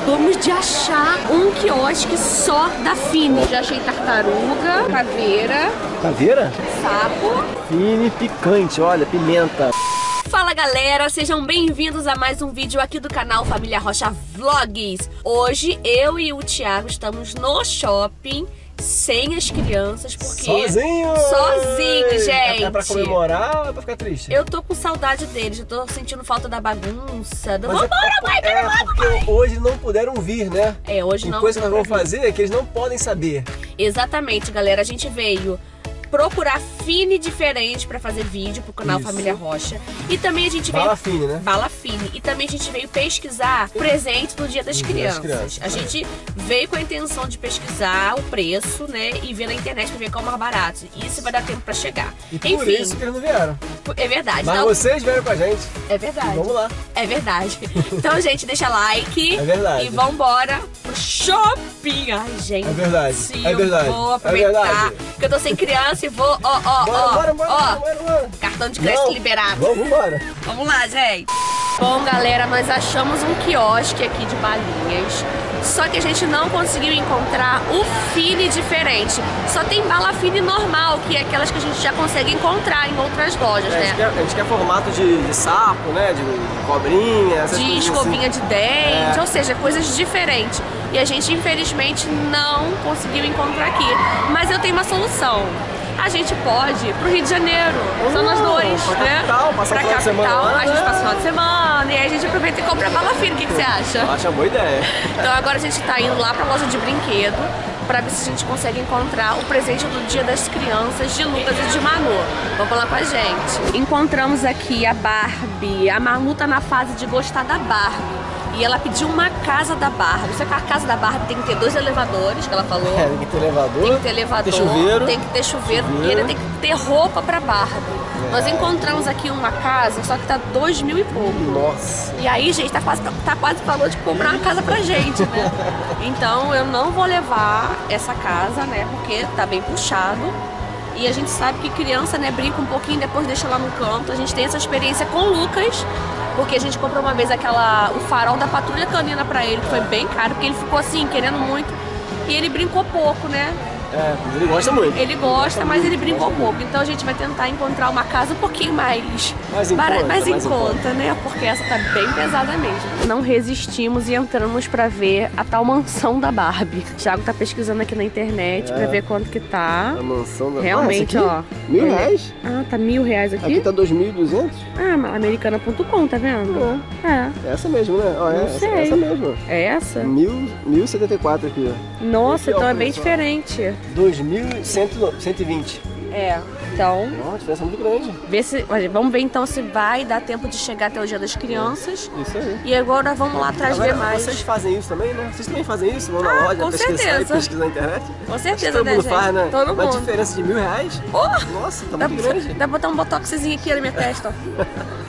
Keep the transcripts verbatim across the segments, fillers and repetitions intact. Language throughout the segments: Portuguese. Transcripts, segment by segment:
acabamos de achar um quiosque só da Fini. Já achei tartaruga, caveira. Caveira? Sapo. Fini picante, olha, pimenta. Fala galera, sejam bem-vindos a mais um vídeo aqui do canal Família Rocha Vlogs. Hoje eu e o Thiago estamos no shopping sem as crianças, porque... Sozinho! Sozinho, gente! É pra comemorar ou é pra ficar triste? Eu tô com saudade deles, eu tô sentindo falta da bagunça. Do... Mas Vambora, é, mãe, é vamos, porque mãe. hoje não puderam vir, né? É, hoje e não. coisa que nós vamos fazer é que eles não podem saber. Exatamente, galera. A gente veio procurar Fini diferente pra fazer vídeo pro canal Isso. Família Rocha. E também a gente veio... Bala Fini, né? Bala Fini. E também a gente veio pesquisar presente no Dia das No Crianças. Dia das Crianças. A gente veio com a intenção de pesquisar o preço, né? E ver na internet pra ver qual é o mais barato. E isso vai dar tempo pra chegar. E por Enfim, isso que eles não vieram. é verdade. Mas Então, vocês vieram com a gente. é verdade. Vamos lá. É verdade. Então, gente, deixa like. É verdade. E vambora pro shopping. Ai, gente. É verdade. Sim, É verdade. Eu vou É aproveitar verdade. que eu tô sem criança e vou, ó, ó, Bora, ó. bora, bora, ó, bora, bora. cartão de crédito Não. liberado. Vamos embora. Vamos lá, gente. Bom, galera, nós achamos um quiosque aqui de balinhas. Só que a gente não conseguiu encontrar o Fini diferente. Só tem bala Fini normal, que é aquelas que a gente já consegue encontrar em outras lojas, É, a, né? gente quer, a gente quer formato de, de sapo, né? De, de cobrinha, essas De coisas escovinha assim. de dente, É. ou seja, coisas diferentes. E a gente, infelizmente, não conseguiu encontrar aqui. Mas eu tenho uma solução. A gente pode ir pro Rio de Janeiro. Só nós dois, pra né? capital, passar pra o final de semana capital, lá, a gente né? passa o final de semana e aí a gente aproveita e compra bala Fini. O que, que você acha? Eu acho uma boa ideia. Então agora a gente tá indo lá pra loja de brinquedo pra ver se a gente consegue encontrar o presente do Dia das Crianças de Lucas e de Manu. Vamos lá com a gente. Encontramos aqui a Barbie. A Manu tá na fase de gostar da Barbie. E ela pediu uma casa da Barbie. Só que a casa da Barbie tem que ter dois elevadores, que ela falou. É, tem que ter elevador. Tem que ter elevador, Tem chuveiro. tem que ter chuveiro, Chuveiro. e ainda tem que ter roupa pra Barbie. É. Nós encontramos aqui uma casa, só que tá dois mil e pouco. Nossa. E aí, gente, tá quase, tá quase falou de comprar uma casa pra gente, né? Então eu não vou levar essa casa, né? Porque tá bem puxado. E a gente sabe que criança, né, brinca um pouquinho, depois deixa lá no canto. A gente tem essa experiência com o Lucas, porque a gente comprou uma vez aquela, o farol da Patrulha Canina pra ele, que foi bem caro, porque ele ficou assim, querendo muito. E ele brincou pouco, né? É, mas ele gosta muito. Ele gosta, mas ele brincou gosta pouco. Então a gente vai tentar encontrar uma casa um pouquinho mais, Mais em bara- conta, mais em mais em conta, né? Porque essa tá bem pesada mesmo. Não resistimos e entramos pra ver a tal mansão da Barbie. O Thiago tá pesquisando aqui na internet É. pra ver quanto que tá. A mansão da... Realmente, Ah, essa ó. aqui? Mil reais? Ah, tá mil reais aqui? Aqui tá dois mil e duzentos? Ah, americana ponto com, tá vendo? É. É essa mesmo, né? Ó, é Não essa, sei. essa mesmo. É essa? Mil, mil e setenta e quatro aqui, ó. Nossa, Aqui, ó, então é o bem preço, ó. diferente. dois mil e cento e vinte. É. Então, Ó, a diferença é muito grande. vê se, olha, vamos ver então se vai dar tempo de chegar até o Dia das Crianças. Isso aí. E agora vamos lá atrás Agora, ver mais. vocês fazem isso também, né? Vocês também fazem isso? Vão na Ah, loja com pesquisar certeza. e pesquisar na internet? Com certeza, Todo né, mundo gente? faz, né? Todo Uma mundo. diferença de mil reais? Oh, Nossa, tá dá, muito pra- grande. dá pra botar um botoxzinho aqui na minha testa, ó.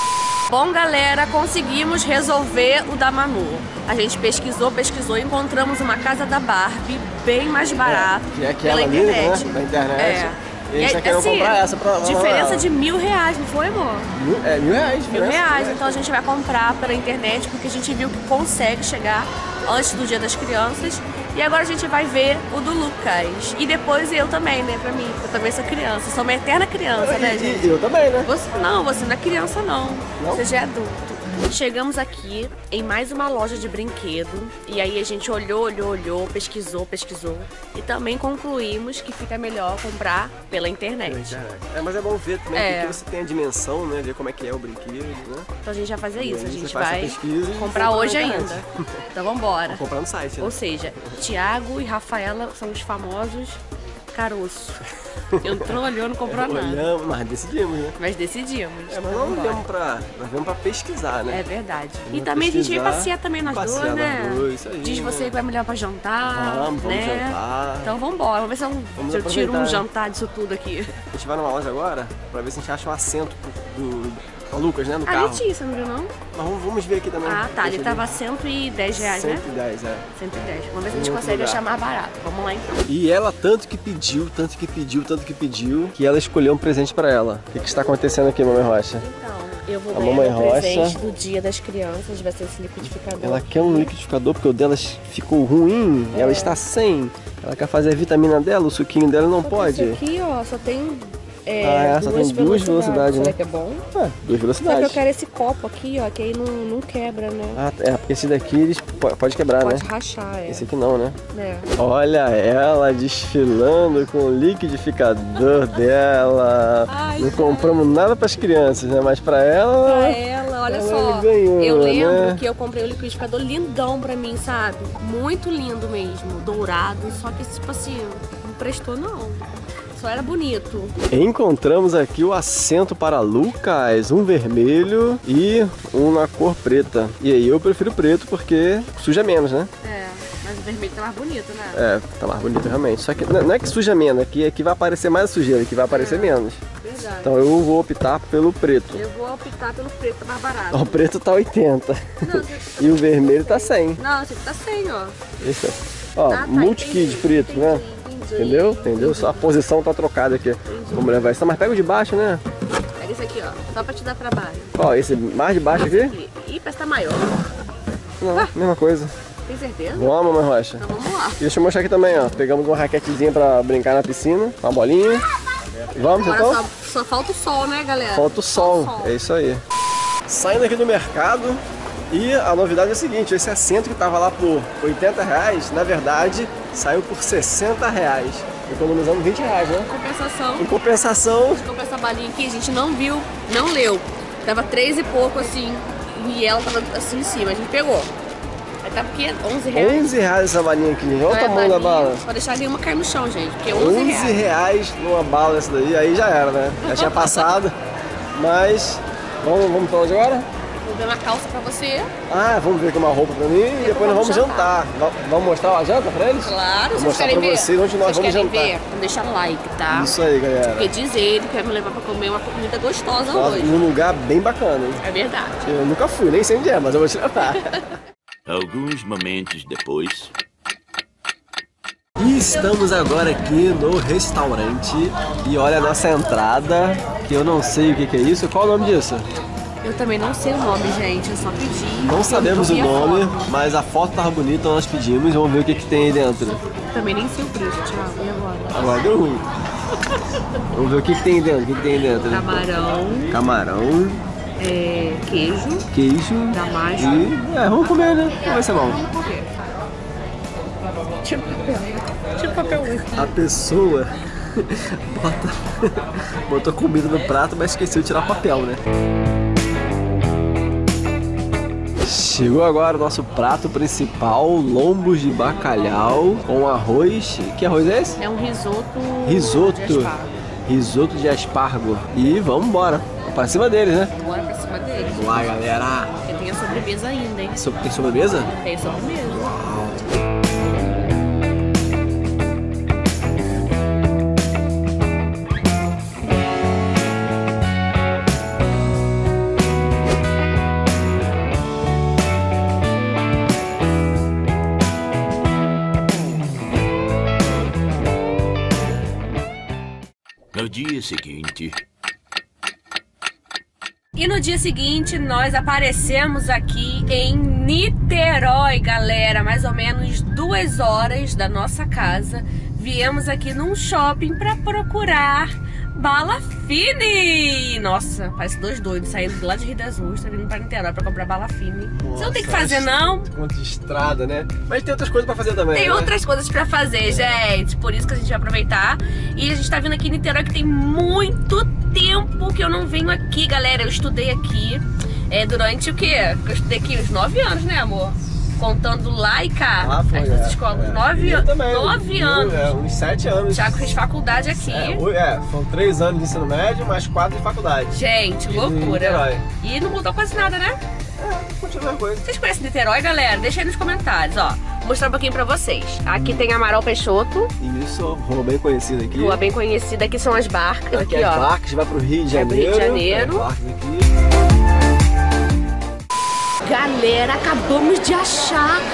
Bom, galera, conseguimos resolver o da Manu. A gente pesquisou, pesquisou e encontramos uma casa da Barbie bem mais barato que é pela aquela linda, internet. né? Da internet. É. E a gente tá aí, querendo assim, comprar essa pra pra- diferença de mil reais, não foi, amor? Mil, é, mil reais. Mil diferença, reais, então a gente vai comprar pela internet porque a gente viu que consegue chegar antes do Dia das Crianças. E agora a gente vai ver o do Lucas. E depois eu também, né, pra mim, eu também sou criança, sou uma eterna criança, né, E- gente? E eu também, né? Você, não, você não é criança, não. Não? Você já é adulto. Chegamos aqui em mais uma loja de brinquedo. E aí a gente olhou, olhou, olhou, pesquisou, pesquisou. E também concluímos que fica melhor comprar pela internet. É, mas é bom ver também, É. porque você tem a dimensão, né? Ver como é que é o brinquedo, né? Então a gente vai fazer isso. E A aí gente você faz essa vai pesquisa e comprar compra hoje na internet. ainda. Então vambora. Vou comprar no site, né? Ou seja, Thiago e Rafaela são os famosos caroço. Entrou, olhou, não comprou nada. Olhamos, mas decidimos, né? Mas decidimos. É, mas não viemos pra, nós viemos pra pesquisar, né? É verdade. E Vamos também a gente veio pesquisar, passear também nós passear dois, nós né? dois, isso aí, Diz né? você que vai melhor pra jantar. Vamos, vamos né? jantar. Então vambora, vamos ver se eu, Vamos se eu tiro um aproveitar. jantar disso tudo aqui. A gente vai numa loja agora pra ver se a gente acha um assento pro, do, pro Lucas, né? No A carro. Letícia, não viu não? Mas vamos, vamos ver aqui também. Ah, tá. Ele Deixa tava eu ver. cento e dez reais, né? cento e dez, é. cento e dez. Vamos ver se a gente Em outro consegue lugar. achar mais barato. Vamos lá então. E ela tanto que pediu, tanto que pediu, tanto que pediu, que ela escolheu um presente pra ela. O que, que está acontecendo aqui, Mamãe Rocha? Então, Eu vou A ganhar mamãe meu presente Rocha. do dia das crianças, vai ser esse liquidificador. Ela quer um liquidificador porque o delas ficou ruim, É. ela está sem. Ela quer fazer a vitamina dela, o suquinho dela não Só que pode. Esse aqui, ó, só tem é, Ah, é, só duas tem duas velocidades, Será né? que é bom? É, duas Só que eu velocidades. quero esse copo aqui, ó, que aí não, não quebra, né? Ah, é, porque esse daqui eles po- pode quebrar, Pode né? rachar, é. Esse aqui não, né? É. Olha ela desfilando com o liquidificador dela. Ai, Não compramos nada para as crianças, né? Mas para ela, Pra ela, olha ela só. ganhou, eu lembro né? que eu comprei um liquidificador lindão pra mim, sabe? Muito lindo mesmo, dourado. Só que, tipo assim, não prestou não. Só era bonito. encontramos aqui o assento para Lucas, um vermelho e um na cor preta. E aí eu prefiro preto porque suja menos, né? É, mas o vermelho tá mais bonito, né? É, tá mais bonito realmente. Só que não não é que suja menos, aqui, aqui vai aparecer mais a sujeira, aqui vai aparecer menos. Verdade. Então eu vou optar pelo preto. Eu vou optar pelo preto, tá mais barato. O preto tá oitenta Não, você- e o vermelho tá cem. Não, esse aqui tá cem, ó. Esse é. Ó, Ah, tá, multi-kid entendi, preto, entendi, né? entendi. Entendeu? Entendeu? Só a posição tá trocada aqui. Vamos levar esse. Mas pega o de baixo, né? Pega esse aqui, ó. Só pra te dar trabalho. Ó, esse mais de baixo aqui? Aqui. Ih, parece que tá maior. Não, mesma coisa. Tem certeza? Vamos, mamãe Rocha. Então vamos lá. E deixa eu mostrar aqui também, ó. Pegamos uma raquetezinha pra brincar na piscina, uma bolinha. Vamos Agora então? só, só falta o sol, né, galera? Falta o Só sol. É isso aí. Saindo aqui do mercado. E a novidade é a seguinte, esse assento que tava lá por oitenta reais, na verdade, saiu por sessenta reais. Economizando vinte reais, né? Compensação. Em compensação, Comprei essa balinha aqui, a gente não viu, não leu. Tava três e pouco assim, e ela tava assim em cima, a gente pegou. Aí tá porque onze reais. onze reais essa balinha aqui. Olha o Vai a tamanho da balinha, bala. Pode deixar nenhuma cair no chão, gente, porque onze onze reais. reais numa bala essa daí, aí já era, né? Já tinha passado. Mas, vamos, vamos pra onde agora? Vou ver uma calça pra você. Ah, vamos ver aqui uma roupa pra mim e depois nós vamos jantar. Va- Vamos mostrar a janta pra eles? Claro, Vou vocês mostrar querem pra ver? vocês onde nós vocês vamos querem jantar. ver? Vamos deixar like, tá? Isso aí, galera. Porque diz ele que vai me levar pra comer uma comida gostosa Nossa, hoje. num lugar bem bacana, hein? É verdade. Eu nunca fui, nem sei onde é, mas eu vou te levar. Alguns momentos depois. E estamos agora aqui no restaurante. E olha a nossa entrada, que eu não sei o que, que é isso. Qual o nome disso? Eu também não sei o nome, gente, eu só pedi. Não sabemos o Eu vi a nome, foto. mas a foto tava bonita, então nós pedimos. Vamos ver o que, que tem aí dentro. Também nem sei o preço, Thiago. E agora? Agora deu ruim. Vamos ver o que, que tem aí dentro. O que, que tem aí dentro? Camarão, Camarão, é, queijo, queijo. damasco. E. É, vamos comer, né? Vai ser bom. Tipo papel. Tipo papel whisky. A pessoa bota, botou comida no prato, mas esqueceu de tirar o papel, né? Chegou agora o nosso prato principal, lombos de bacalhau com arroz. Que arroz é esse? É um risoto. Risoto. De aspargo. Risoto de aspargo. E vamos embora. Vamos pra cima deles, né? Bora pra cima deles. Vamos lá, galera. Porque tem a sobremesa ainda, hein? So- Tem sobremesa? Tem sobremesa. No dia seguinte. E no dia seguinte nós aparecemos aqui em Niterói, galera, mais ou menos duas horas da nossa casa. Viemos aqui num shopping para procurar bala fine. Nossa, parece dois doidos saindo lá de Rio das Ostras, vindo para Niterói para comprar bala fine. Você não tem que fazer não? Quanto de estrada, né? Mas tem outras coisas pra fazer também. Tem né? outras coisas pra fazer, gente. Por isso que a gente vai aproveitar. E a gente tá vindo aqui em Niterói, que tem muito tempo que eu não venho aqui, galera. Eu estudei aqui é, durante o quê? Eu estudei aqui uns nove anos, né, amor? Contando lá e cá. Ah, foi, as duas é, escolas. é. Nove, Eu também, nove eu- anos. É, uns sete anos. Thiago fez faculdade aqui. É, o- é, são três anos de ensino médio, mais quatro de faculdade. Gente, E loucura. Niterói. E não mudou quase nada, né? É, continua a coisa. Vocês conhecem Niterói, galera? Deixa aí nos comentários, ó. Vou mostrar um pouquinho pra vocês. Aqui tem Amaral Peixoto. Isso, rua bem conhecida aqui. Rua bem conhecida. Aqui são as barcas. Aqui, Aqui, as ó. barcas, vai pro Rio de Vai pro Janeiro. Rio de Janeiro. As barcas aqui. Galera, acabamos de achar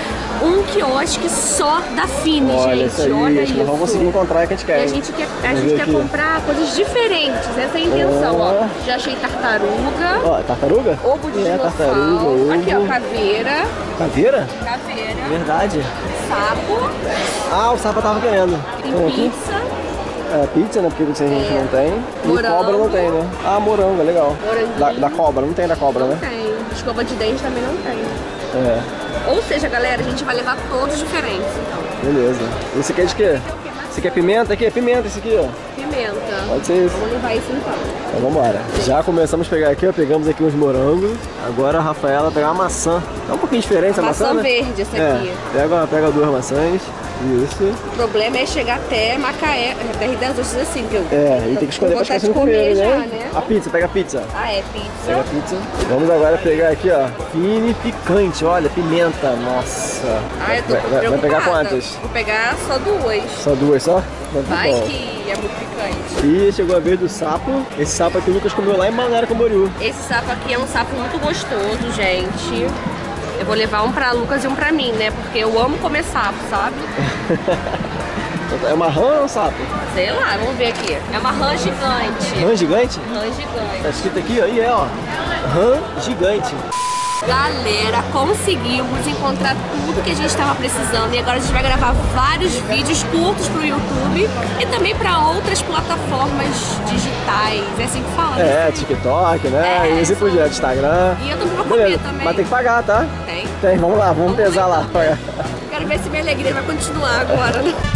um quiosque só da Fini, Olha gente. isso aí, Olha acho que isso. nós vamos conseguir encontrar o que a gente quer. E a hein? gente quer, a Vamos gente ver quer aqui. comprar coisas diferentes, essa é a intenção, Oh. ó. Já achei tartaruga, Ó, tartaruga? ovo de É, dinossauro, tartaruga, ovo. aqui ó, caveira, Caveira? caveira, Verdade. sapo, Ah, o sapo eu tava querendo. tem Tem aqui? pizza, É, pizza, né? Porque você a gente É. não tem. E Morango. cobra não tem, né? Ah, morango, é legal. Moranguinho. Da, da cobra, não tem da cobra, não né? tem, escova de dente também não tem. É, Ou seja, galera, a gente vai levar todos diferentes, então. beleza. E você quer de quê? Você quer pimenta aqui? É pimenta esse aqui, ó. Pimenta. Pode ser isso. Vamos levar isso então. Então vambora. Já começamos a pegar aqui, ó. Pegamos aqui uns morangos. Agora a Rafaela vai pegar uma maçã. É um pouquinho diferente essa maçã, Maçã né? verde essa É. aqui. Pega, pega duas maçãs. Isso. O problema é chegar até Macaé, até Rio das Ostras assim, viu? É, e tem que escolher pra vontade esquecer no de comer primeiro, já, né? né? A pizza, pega a pizza. Ah, é Pega a pizza. pizza. Vamos agora pegar aqui, ó. Fine picante, olha, pimenta. Nossa. Ah, eu tô vai, vai, vai pegar preocupada. quantas? Vou pegar só duas. Só duas só? Então tá Vai bom. que é muito picante. E chegou a vez do sapo. Esse sapo aqui o Lucas comeu lá em Balneário Camboriú. Esse sapo aqui é um sapo muito gostoso, gente. Eu vou levar um pra Lucas e um pra mim, né? Porque eu amo comer sapo, sabe? É uma rã ou um sapo? Sei lá, vamos ver aqui. É uma rã gigante. Rã gigante? Rã Tá gigante. escrito aqui, ó. E é, ó. Rã gigante. Galera, conseguimos encontrar tudo que a gente estava precisando e agora a gente vai gravar vários vídeos curtos pro YouTube e também para outras plataformas digitais. É assim que fala, É, né? TikTok, né? É, e assim por diante, Instagram. E eu também vou comer Beleza, também. mas tem que pagar, tá? Tem. Tem, vamos lá, vamos pesar lá. Pagar. Quero ver se minha alegria vai continuar agora, né?